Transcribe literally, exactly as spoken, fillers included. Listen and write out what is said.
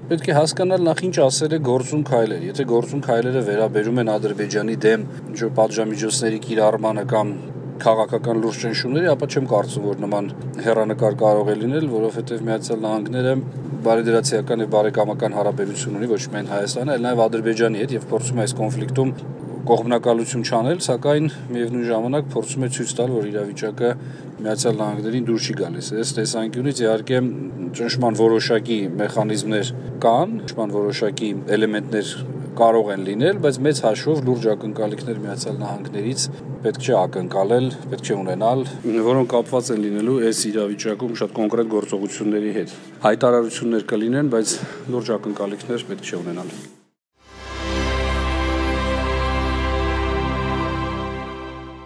Պետք է հասկանալ նախ ինչ ասել է գործուն քայլեր։ Եթե գործուն քայլերը վերաբերում են Ադրբեջանի դեմ ինչ-որ պատժամիջոցների կիրառմանը կամ քաղաքական լուրջ ճնշումների, ապա չեմ կարծում, որ նման հեռանկար կարող է լինել, որովհետև Միացյալ Նահանգները բարեդրացիական եւ բարեկամական հարաբերություն ունի ոչ միայն Հայաստանի, այլ նաեւ Ադրբեջանի հետ եւ փորձում է այս կոնֆլիկտում կողմնակալություն չանել, սակայն միևնույն ժամանակ փորձում է ցույց տալ, որ իրավիճակը Միացյալ Նահանգներին դուր չի գալիս։ Այս տեսանկյունից իհարկե ճնշման որոշակի մեխանիզմներ կան, ճնշման որոշակի էլեմենտներ կարող են լինել, բայց մեծ հաշվով լուրջ ակնկալիքներ Միացյալ Նահանգներից պետք չէ ակնկալել, պետք չէ ունենալ, որոնք կապված են լինելու այս իրավիճակում շատ կոնկրետ գործողությունների հետ։ Հայտարարություններ կլինեն, բայց լուրջ ակնկալիքներ պետք չէ ունենալ։